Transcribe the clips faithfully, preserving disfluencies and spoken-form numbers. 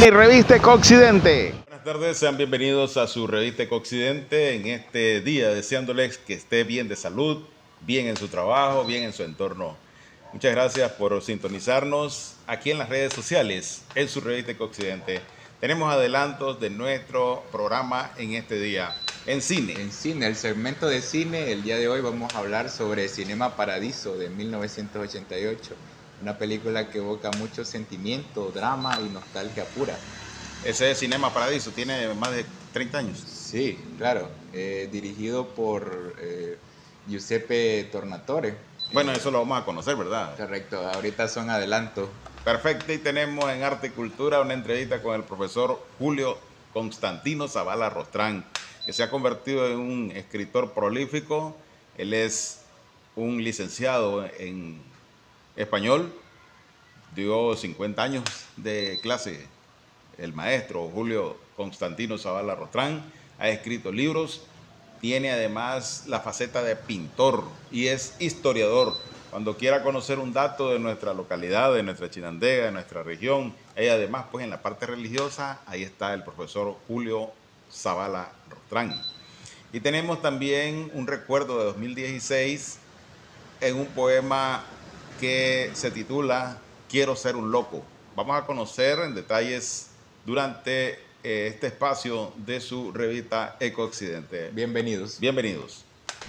Cine y Revista Ecoccidente. Buenas tardes, sean bienvenidos a su Revista Ecoccidente en este día, deseándoles que esté bien de salud, bien en su trabajo, bien en su entorno. Muchas gracias por sintonizarnos aquí en las redes sociales, en su Revista Ecoccidente. Tenemos adelantos de nuestro programa en este día, en cine. En cine, el segmento de cine, el día de hoy vamos a hablar sobre Cinema Paradiso de mil novecientos ochenta y ocho. Una película que evoca mucho sentimiento, drama y nostalgia pura. Ese es Cinema Paradiso, tiene más de treinta años. Sí, claro, eh, dirigido por eh, Giuseppe Tornatore. Bueno, eh, eso lo vamos a conocer, ¿verdad? Correcto, ahorita son adelantos. Perfecto, y tenemos en Arte y Cultura una entrevista con el profesor Julio Constantino Zavala Rostrán, que se ha convertido en un escritor prolífico. Él es un licenciado en español, dio cincuenta años de clase. El maestro Julio Constantino Zavala Rostrán ha escrito libros, tiene además la faceta de pintor y es historiador. Cuando quiera conocer un dato de nuestra localidad, de nuestra Chinandega, de nuestra región, y además pues en la parte religiosa, ahí está el profesor Julio Zavala Rostrán. Y tenemos también un recuerdo de dos mil dieciséis en un poema que se titula Quiero ser un loco. Vamos a conocer en detalles durante eh, este espacio de su revista Ecoccidente. Bienvenidos. Bienvenidos.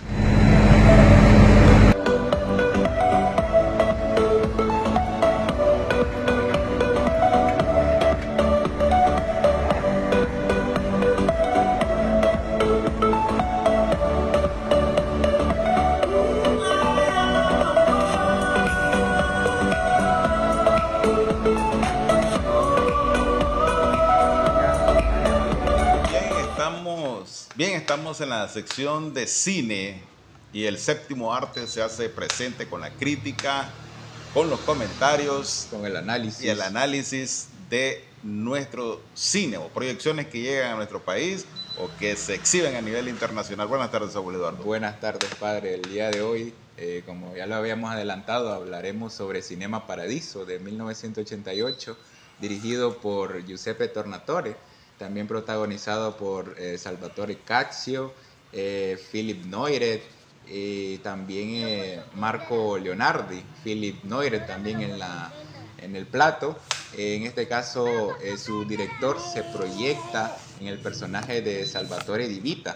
Bien, estamos en la sección de cine y el séptimo arte se hace presente con la crítica, con los comentarios, con el análisis y el análisis de nuestro cine o proyecciones que llegan a nuestro país o que se exhiben a nivel internacional. Buenas tardes, abuelo Eduardo. Buenas tardes, padre. El día de hoy, eh, como ya lo habíamos adelantado, hablaremos sobre Cinema Paradiso de mil novecientos ochenta y ocho, dirigido por Giuseppe Tornatore, también protagonizado por eh, Salvatore Cazio, eh, Philipp Neurath y también eh, Marco Leonardi. Philipp Neurath también en, la, en el plato. Eh, en este caso, eh, su director se proyecta en el personaje de Salvatore Di Vita.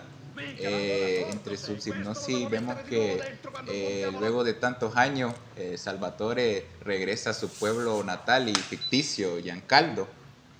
Eh, entre sus hipnosis vemos que eh, luego de tantos años, eh, Salvatore regresa a su pueblo natal y ficticio, Giancaldo.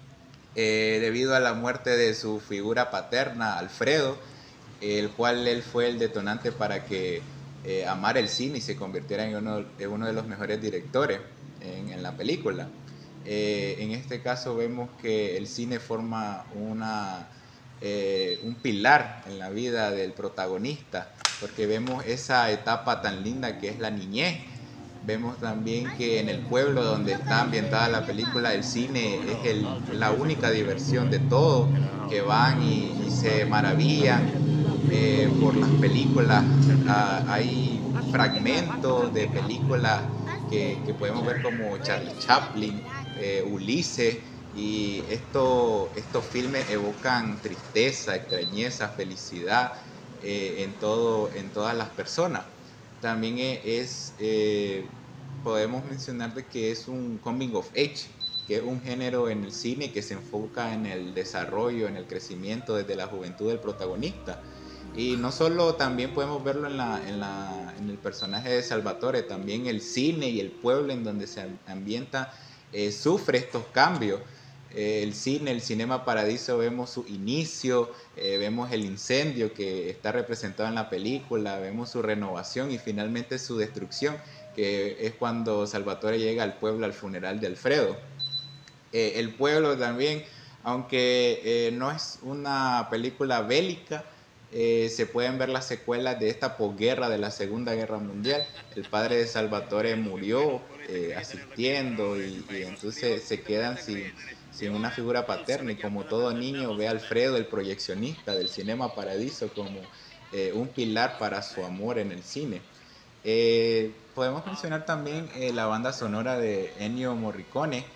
Eh, debido a la muerte de su figura paterna, Alfredo, el cual él fue el detonante para que eh, amara el cine y se convirtiera en uno, en uno de los mejores directores en, en la película. Eh, en este caso vemos que el cine forma una, eh, un pilar en la vida del protagonista, porque vemos esa etapa tan linda que es la niñez. Vemos también que en el pueblo donde está ambientada la película, el cine es el, la única diversión de todos, que van y, y se maravillan eh, por las películas. Ah, hay fragmentos de películas que, que podemos ver como Charlie Chaplin, eh, Ulises, y esto, estos filmes evocan tristeza, extrañeza, felicidad eh, en, todo, en todas las personas. También es, eh, podemos mencionar de que es un coming of age, que es un género en el cine que se enfoca en el desarrollo, en el crecimiento desde la juventud del protagonista. Y no solo también podemos verlo en, la, en, la, en el personaje de Salvatore, también el cine y el pueblo en donde se ambienta eh, sufre estos cambios. Eh, el cine, el Cinema Paradiso, vemos su inicio, eh, vemos el incendio que está representado en la película, vemos su renovación y finalmente su destrucción, que es cuando Salvatore llega al pueblo al funeral de Alfredo. Eh, el pueblo también, aunque eh, no es una película bélica, eh, se pueden ver las secuelas de esta posguerra de la Segunda Guerra Mundial. El padre de Salvatore murió eh, asistiendo y, y entonces se quedan sin... sin una figura paterna, y como todo niño ve a Alfredo, el proyeccionista del Cinema Paradiso, como eh, un pilar para su amor en el cine. Eh, podemos mencionar también eh, la banda sonora de Ennio Morricone,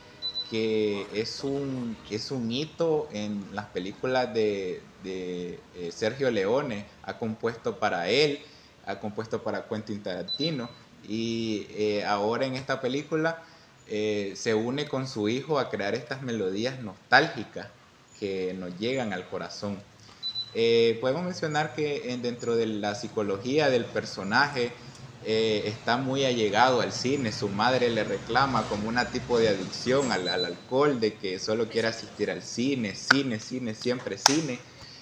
que es un, es un hito en las películas de, de eh, Sergio Leone. Ha compuesto para él, ha compuesto para Quentin Tarantino, y eh, ahora en esta película eh, se une con su hijo a crear estas melodías nostálgicas que nos llegan al corazón. Eh, podemos mencionar que en, dentro de la psicología del personaje eh, está muy allegado al cine. Su madre le reclama como una tipo de adicción al, al alcohol, de que solo quiere asistir al cine, cine, cine, siempre cine.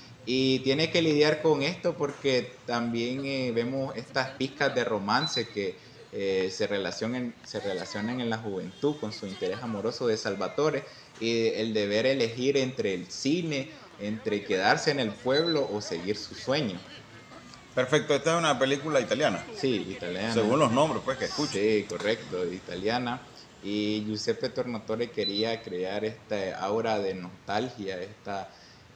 Y tiene que lidiar con esto porque también eh, vemos estas pizcas de romance que eh, se, relacionan, se relacionan en la juventud con su interés amoroso de Salvatore, y el deber elegir entre el cine, entre quedarse en el pueblo o seguir su sueño. Perfecto, esta es una película italiana. Sí, italiana. Según los nombres, pues, que escucho. Sí, correcto, italiana. Y Giuseppe Tornatore quería crear esta aura de nostalgia, esta,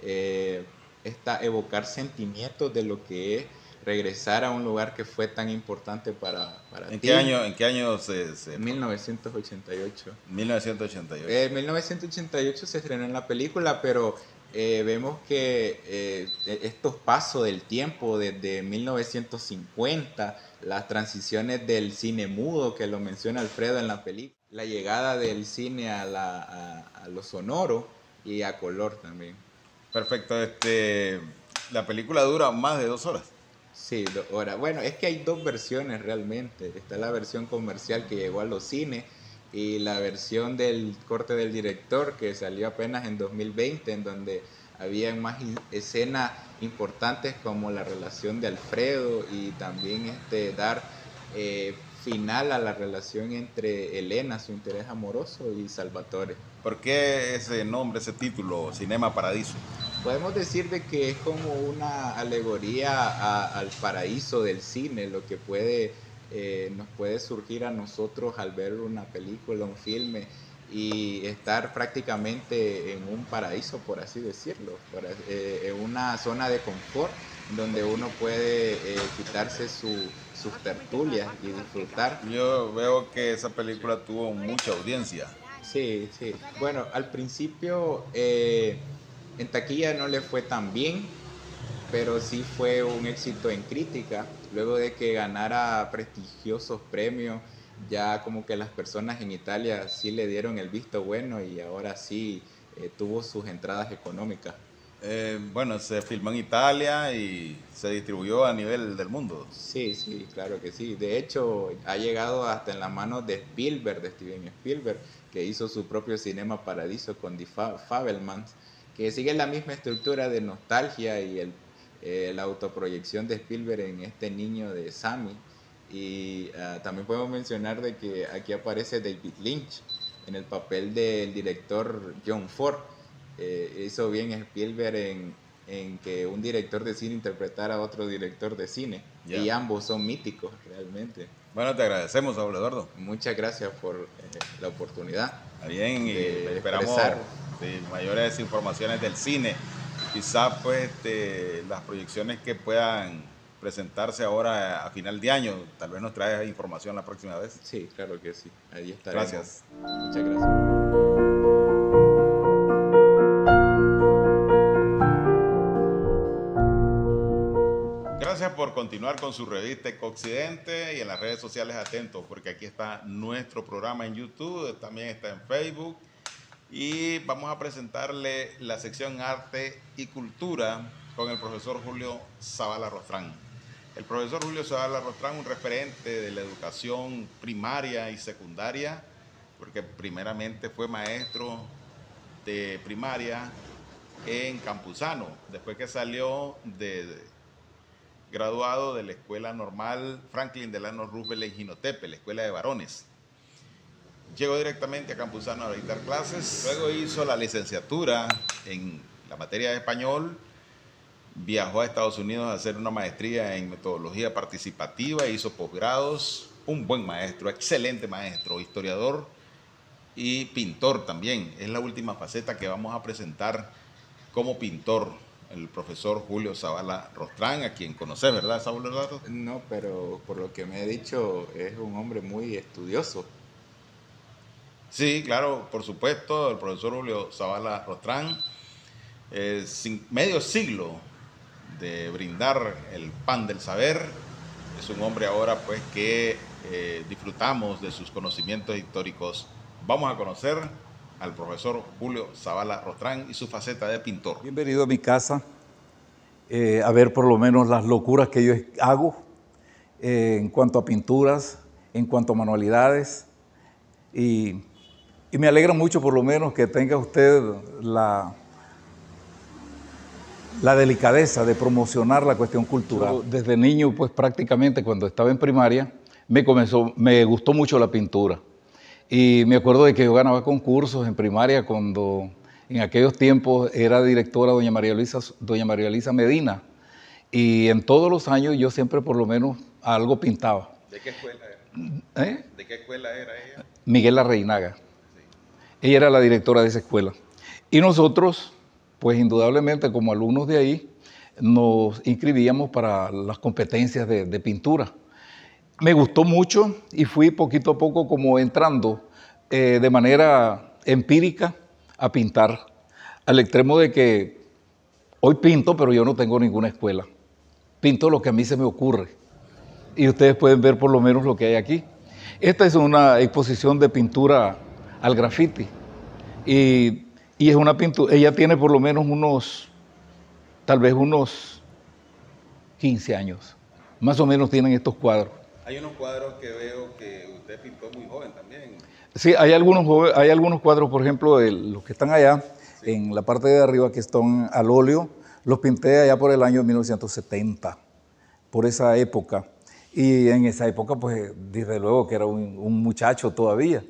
eh, esta evocar sentimientos de lo que es regresar a un lugar que fue tan importante para, para ¿En ti. qué año, en qué año se...? se... mil novecientos ochenta y ocho. mil novecientos ochenta y ocho. En mil novecientos ochenta y ocho se estrenó en la película, pero eh, vemos que eh, estos pasos del tiempo, desde mil novecientos cincuenta, las transiciones del cine mudo, que lo menciona Alfredo en la película, la llegada del cine a, la, a, a lo sonoro y a color también. Perfecto, este, la película dura más de dos horas. Sí, dos horas. Bueno, es que hay dos versiones realmente. Está la versión comercial que llegó a los cines y la versión del corte del director que salió apenas en dos mil veinte, en donde había más escenas importantes como la relación de Alfredo y también este, dar eh, final a la relación entre Elena, su interés amoroso, y Salvatore. ¿Por qué ese nombre, ese título, Cinema Paradiso? Podemos decir de que es como una alegoría a, al paraíso del cine, lo que puede, eh, nos puede surgir a nosotros al ver una película, un filme, y estar prácticamente en un paraíso, por así decirlo, por, eh, en una zona de confort donde uno puede eh, quitarse su, sus tertulias y disfrutar. Yo veo que esa película tuvo mucha audiencia. Sí, sí. Bueno, al principio eh, en taquilla no le fue tan bien, pero sí fue un éxito en crítica. Luego de que ganara prestigiosos premios, ya como que las personas en Italia sí le dieron el visto bueno y ahora sí eh, tuvo sus entradas económicas. Eh, bueno, se filmó en Italia y se distribuyó a nivel del mundo. Sí, sí, claro que sí. De hecho, ha llegado hasta en las manos de Spielberg, de Steven Spielberg, que hizo su propio Cinema Paradiso con Die Fabelmans, que sigue la misma estructura de nostalgia y el, eh, la autoproyección de Spielberg en este niño de Sammy. Y uh, también podemos mencionar de que aquí aparece David Lynch en el papel del director John Ford. Eh, hizo bien Spielberg en, en que un director de cine interpretara a otro director de cine, yeah. Y ambos son míticos realmente. Bueno, te agradecemos, Saulo Eduardo. Muchas gracias por eh, la oportunidad. Está bien, y de esperamos sí, mayores informaciones del cine. Quizás pues este, las proyecciones que puedan presentarse ahora a final de año, tal vez nos traes información la próxima vez. Sí, claro que sí. Ahí estaremos. Gracias. Muchas gracias. Gracias por continuar con su revista Ecoccidente y en las redes sociales atentos, porque aquí está nuestro programa en YouTube, también está en Facebook, y vamos a presentarle la sección Arte y Cultura con el profesor Julio Zavala Rostrán. El profesor Julio Zavala Rostrán, un referente de la educación primaria y secundaria, porque primeramente fue maestro de primaria en Campuzano, después que salió de... de graduado de la Escuela Normal Franklin Delano Roosevelt en Jinotepe, la escuela de varones. Llegó directamente a Campuzano a dictar clases, luego hizo la licenciatura en la materia de español, viajó a Estados Unidos a hacer una maestría en metodología participativa, hizo posgrados, un buen maestro, excelente maestro, historiador y pintor también. Es la última faceta que vamos a presentar como pintor. El profesor Julio Zavala Rostrán, a quien conoces, ¿verdad, Saulo Eduardo? No, pero por lo que me he dicho, es un hombre muy estudioso. Sí, claro, por supuesto, el profesor Julio Zavala Rostrán, eh, sin, medio siglo de brindar el pan del saber, es un hombre ahora pues que eh, disfrutamos de sus conocimientos históricos. Vamos a conocer al profesor Julio Zavala Rostrán y su faceta de pintor. Bienvenido a mi casa, eh, a ver por lo menos las locuras que yo hago eh, en cuanto a pinturas, en cuanto a manualidades, y, y me alegra mucho por lo menos que tenga usted la, la delicadeza de promocionar la cuestión cultural. Yo, desde niño, pues prácticamente cuando estaba en primaria, me, comenzó, me gustó mucho la pintura. Y me acuerdo de que yo ganaba concursos en primaria cuando en aquellos tiempos era directora doña María Luisa, doña María Luisa Medina. Y en todos los años yo siempre por lo menos algo pintaba. ¿De qué escuela era? ¿Eh? ¿De qué escuela era ella? Miguel Larreinaga. Sí. Ella era la directora de esa escuela. Y nosotros, pues indudablemente como alumnos de ahí, nos inscribíamos para las competencias de, de pintura. Me gustó mucho y fui poquito a poco como entrando eh, de manera empírica a pintar, al extremo de que hoy pinto, pero yo no tengo ninguna escuela. Pinto lo que a mí se me ocurre. Y ustedes pueden ver por lo menos lo que hay aquí. Esta es una exposición de pintura al grafiti. Y, y es una pintura, ella tiene por lo menos unos, tal vez unos quince años. Más o menos tienen estos cuadros. Hay unos cuadros que veo que usted pintó muy joven también. Sí, hay algunos, hay algunos cuadros, por ejemplo, de los que están allá, sí, en la parte de arriba, que están al óleo. Los pinté allá por el año mil novecientos setenta, por esa época. Y en esa época, pues, desde luego que era un, un muchacho todavía.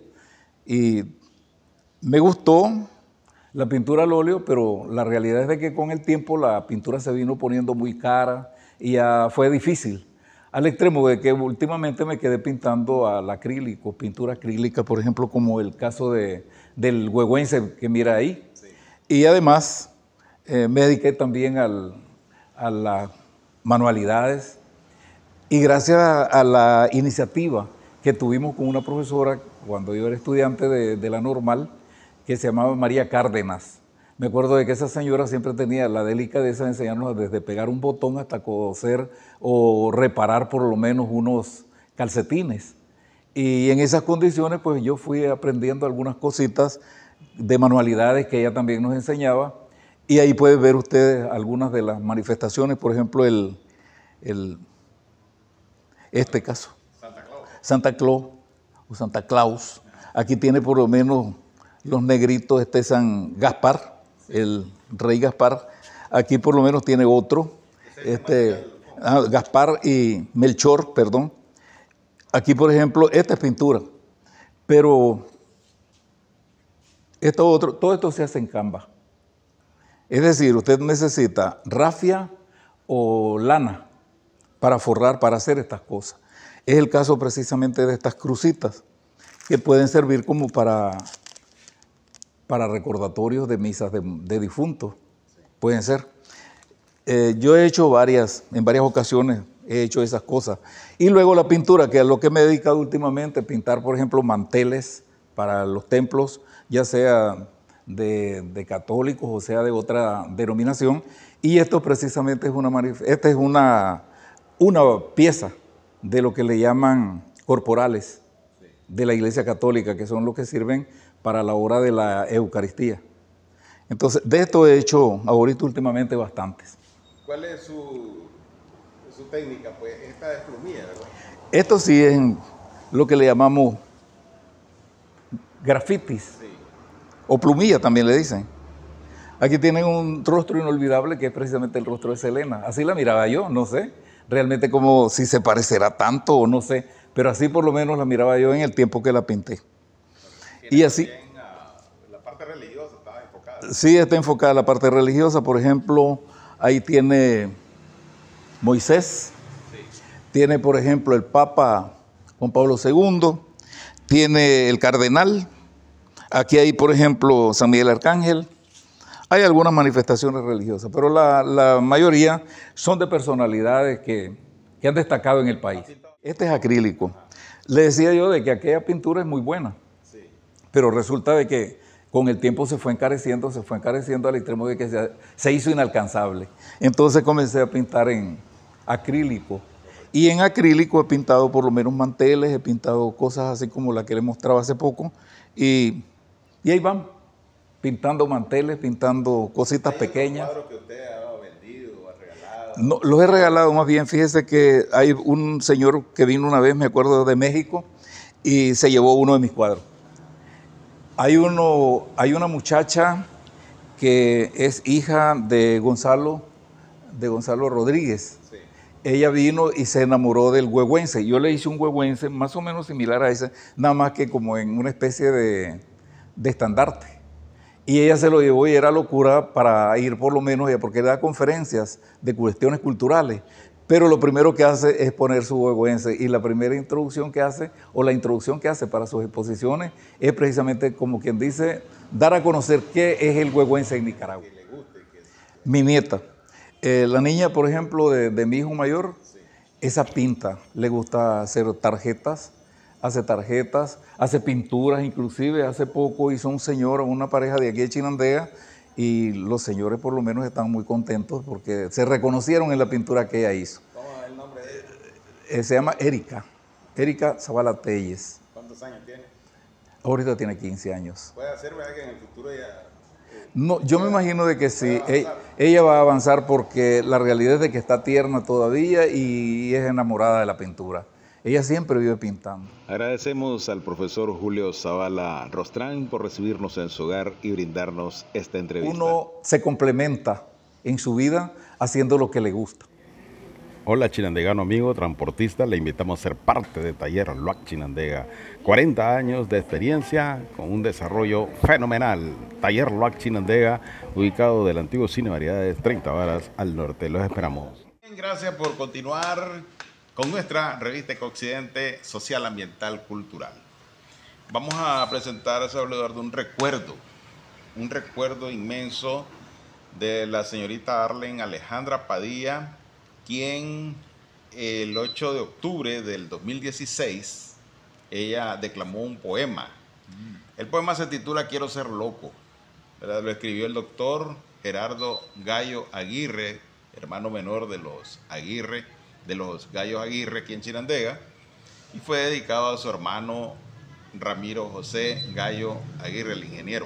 Y me gustó la pintura al óleo, pero la realidad es de que con el tiempo la pintura se vino poniendo muy cara y ya fue difícil. Al extremo de que últimamente me quedé pintando al acrílico, pintura acrílica, por ejemplo, como el caso de, del huehuense que mira ahí. Sí. Y además eh, me dediqué también al, a las manualidades. Y gracias a la iniciativa que tuvimos con una profesora cuando yo era estudiante de, de la normal, que se llamaba María Cárdenas. Me acuerdo de que esa señora siempre tenía la delicadeza de enseñarnos desde pegar un botón hasta coser o reparar por lo menos unos calcetines. Y en esas condiciones pues yo fui aprendiendo algunas cositas de manualidades que ella también nos enseñaba. Y ahí pueden ver ustedes algunas de las manifestaciones, por ejemplo, el, el, este caso. Santa Claus. Santa Claus o Santa Claus. Aquí tiene por lo menos los negritos, este San Gaspar. El rey Gaspar, aquí por lo menos tiene otro, este, ah, Gaspar y Melchor, perdón. Aquí, por ejemplo, esta es pintura, pero esto otro, todo esto se hace en Canva. Es decir, usted necesita rafia o lana para forrar, para hacer estas cosas. Es el caso precisamente de estas crucitas, que pueden servir como para... para recordatorios de misas de, de difuntos, sí, pueden ser. Eh, yo he hecho varias, en varias ocasiones he hecho esas cosas. Y luego la pintura, que es lo que me he dedicado últimamente, pintar, por ejemplo, manteles para los templos, ya sea de, de católicos o sea de otra denominación. Y esto precisamente es una, esta es una, una pieza de lo que le llaman corporales de la Iglesia Católica, que son los que sirven para la hora de la Eucaristía. Entonces, de esto he hecho ahorita últimamente bastantes. ¿Cuál es su, su técnica? Pues esta es plumilla, ¿verdad? Esto sí es lo que le llamamos grafitis, sí, o plumilla también le dicen. Aquí tienen un rostro inolvidable que es precisamente el rostro de Selena. Así la miraba yo, no sé, realmente como si se parecerá tanto o no sé, pero así por lo menos la miraba yo en el tiempo que la pinté. Y así, uh, la parte religiosa está enfocada. Sí, está enfocada la parte religiosa. Por ejemplo, ahí tiene Moisés, sí, tiene, por ejemplo, el Papa Juan Pablo segundo, tiene el cardenal, aquí hay, por ejemplo, San Miguel Arcángel. Hay algunas manifestaciones religiosas, pero la, la mayoría son de personalidades que, que han destacado en el país. Este es acrílico. Le decía yo de que aquella pintura es muy buena. Pero resulta de que con el tiempo se fue encareciendo, se fue encareciendo al extremo de que se, se hizo inalcanzable. Entonces comencé a pintar en acrílico. Y en acrílico he pintado por lo menos manteles, he pintado cosas así como la que le mostraba hace poco. Y, y ahí van, pintando manteles, pintando cositas pequeñas. ¿Hay cuadros que usted ha vendido o ha regalado? No, los he regalado más bien. Fíjese que hay un señor que vino una vez, me acuerdo, de México, y se llevó uno de mis cuadros. Hay, uno, hay una muchacha que es hija de Gonzalo, de Gonzalo Rodríguez. Sí. Ella vino y se enamoró del huehuense. Yo le hice un huehuense más o menos similar a ese, nada más que como en una especie de, de estandarte. Y ella se lo llevó y era locura para ir por lo menos, porque da conferencias de cuestiones culturales. Pero lo primero que hace es poner su huehuense, y la primera introducción que hace, o la introducción que hace para sus exposiciones, es precisamente como quien dice, dar a conocer qué es el huehuense en Nicaragua. Que le guste, que... Mi nieta, eh, la niña, por ejemplo, de, de mi hijo mayor, sí. Esa pinta, le gusta hacer tarjetas, hace tarjetas, hace pinturas inclusive. Hace poco hizo un señor, una pareja de aquí de Chinandega, y los señores por lo menos están muy contentos porque se reconocieron en la pintura que ella hizo. ¿Cómo es el nombre de ella? Eh, se llama Erika, Erika Zavala Telles. ¿Cuántos años tiene? Ahorita tiene quince años. ¿Puede ser, verdad, que en el futuro ella... Eh, no, yo me imagino de que sí, ella, ella va a avanzar porque la realidad es de que está tierna todavía y es enamorada de la pintura. Ella siempre vive pintando. Agradecemos al profesor Julio Zavala Rostrán por recibirnos en su hogar y brindarnos esta entrevista. Uno se complementa en su vida haciendo lo que le gusta. Hola chinandegano amigo transportista, le invitamos a ser parte de Taller L U A C Chinandega. cuarenta años de experiencia con un desarrollo fenomenal. Taller L U A C Chinandega, ubicado del antiguo Cine Variedades, treinta varas al norte. Los esperamos. Gracias por continuar con nuestra revista Ecoccidente Social, Ambiental, Cultural. Vamos a presentar a Salvador de un recuerdo, un recuerdo inmenso de la señorita Arlen Alejandra Padilla, quien el ocho de octubre del dos mil dieciséis, ella declamó un poema. El poema se titula Quiero ser loco, ¿verdad? Lo escribió el doctor Gerardo Gallo Aguirre, hermano menor de los Aguirre, de los Gallos Aguirre aquí en Chinandega, y fue dedicado a su hermano Ramiro José Gallo Aguirre, el ingeniero.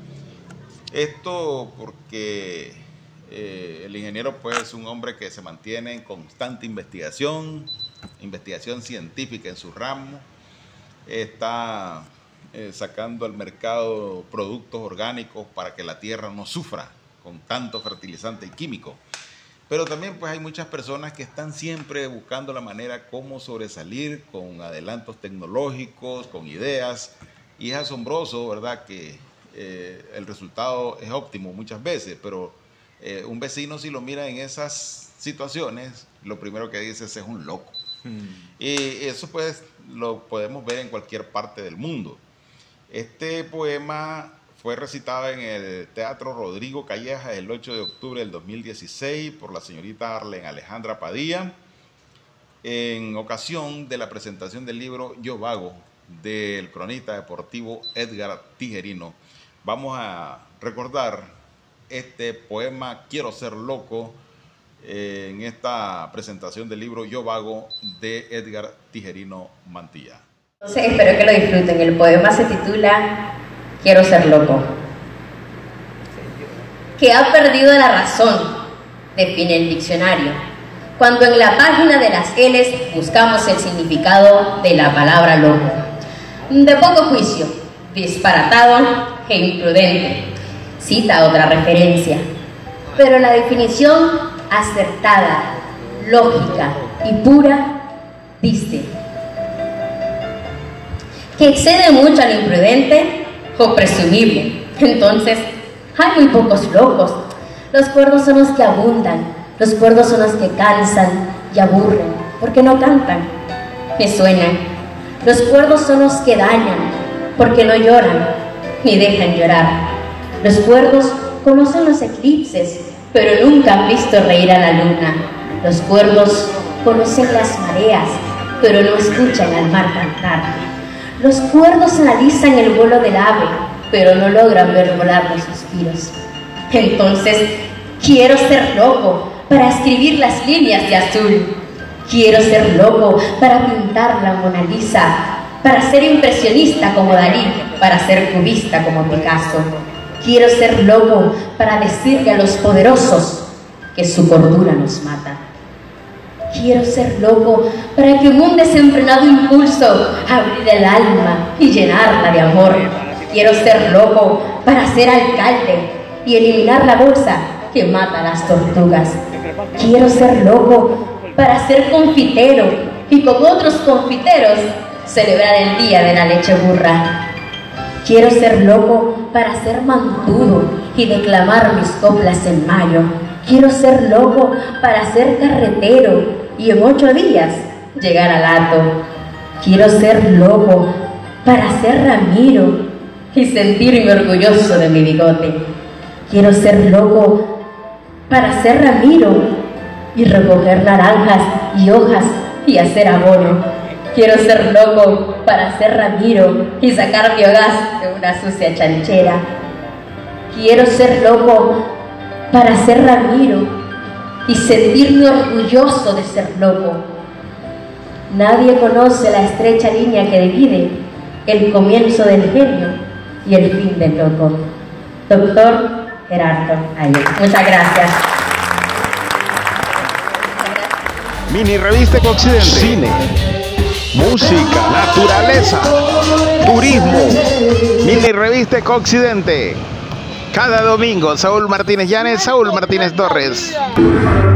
Esto porque eh, el ingeniero pues es un hombre que se mantiene en constante investigación, investigación científica en su ramo, está eh, sacando al mercado productos orgánicos para que la tierra no sufra con tanto fertilizante y químico. Pero también pues hay muchas personas que están siempre buscando la manera cómo sobresalir con adelantos tecnológicos, con ideas, y es asombroso, ¿verdad?, que eh, el resultado es óptimo muchas veces, pero eh, un vecino si lo mira en esas situaciones, lo primero que dice es es un loco. Hmm. Y eso pues lo podemos ver en cualquier parte del mundo. Este poema fue recitado en el Teatro Rodrigo Calleja el ocho de octubre del dos mil dieciséis por la señorita Arlen Alejandra Padilla, en ocasión de la presentación del libro Yo Vago, del cronista deportivo Edgar Tijerino. Vamos a recordar este poema Quiero ser loco eh, en esta presentación del libro Yo Vago de Edgar Tijerino Mantilla. Entonces, espero que lo disfruten. El poema se titula Quiero ser loco. Que ha perdido la razón, define el diccionario, cuando en la página de las L's buscamos el significado de la palabra loco. De poco juicio, disparatado e imprudente, cita otra referencia, pero la definición acertada, lógica y pura dice que excede mucho al imprudente o presumible. Entonces, hay muy pocos locos. Los cuerdos son los que abundan, los cuerdos son los que cansan y aburren, porque no cantan, ni suenan. Los cuerdos son los que dañan, porque no lloran, ni dejan llorar. Los cuerdos conocen los eclipses, pero nunca han visto reír a la luna. Los cuerdos conocen las mareas, pero no escuchan al mar cantar. Los cuerdos analizan el vuelo del ave, pero no logran ver volar los suspiros. Entonces, quiero ser loco para escribir las líneas de azul. Quiero ser loco para pintar la Mona Lisa, para ser impresionista como Dalí, para ser cubista como Picasso. Quiero ser loco para decirle a los poderosos que su cordura nos mata. Quiero ser loco para que en un desenfrenado impulso abrir el alma y llenarla de amor. Quiero ser loco para ser alcalde y eliminar la bolsa que mata a las tortugas. Quiero ser loco para ser confitero y con otros confiteros celebrar el día de la leche burra. Quiero ser loco para ser mantudo y declamar mis coplas en mayo. Quiero ser loco para ser carretero y en ocho días llegar al hato. Quiero ser loco para ser Ramiro y sentirme orgulloso de mi bigote. Quiero ser loco para ser Ramiro y recoger naranjas y hojas y hacer abono. Quiero ser loco para ser Ramiro y sacar biogás de una sucia chanchera. Quiero ser loco para ser Ramiro y sentirme orgulloso de ser loco. Nadie conoce la estrecha línea que divide el comienzo del genio y el fin del loco. Doctor Gerardo Ayer. Muchas gracias. Mini Revista Ecoccidente. Cine, música, naturaleza, turismo. Mini Revista Ecoccidente. Cada domingo, Saúl Martínez Llanes, Saúl Martínez Torres.